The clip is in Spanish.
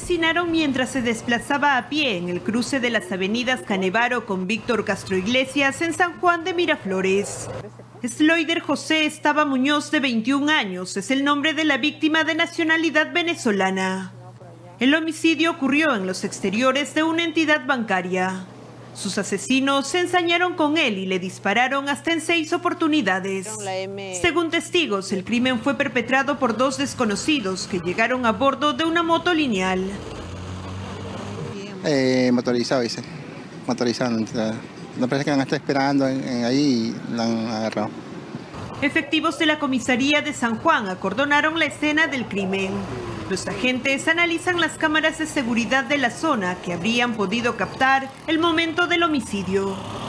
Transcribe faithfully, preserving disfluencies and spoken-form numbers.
asesinaron mientras se desplazaba a pie en el cruce de las avenidas Canevaro con Víctor Castro Iglesias en San Juan de Miraflores. Sloider José Estaba Muñoz, de veintiún años, es el nombre de la víctima de nacionalidad venezolana. El homicidio ocurrió en los exteriores de una entidad bancaria. Sus asesinos se ensañaron con él y le dispararon hasta en seis oportunidades. Según testigos, el crimen fue perpetrado por dos desconocidos que llegaron a bordo de una moto lineal. Eh, motorizado, dice. Motorizado. No parece que la han estado esperando en, en ahí y la han agarrado. Efectivos de la comisaría de San Juan acordonaron la escena del crimen. Los agentes analizan las cámaras de seguridad de la zona que habrían podido captar el momento del homicidio.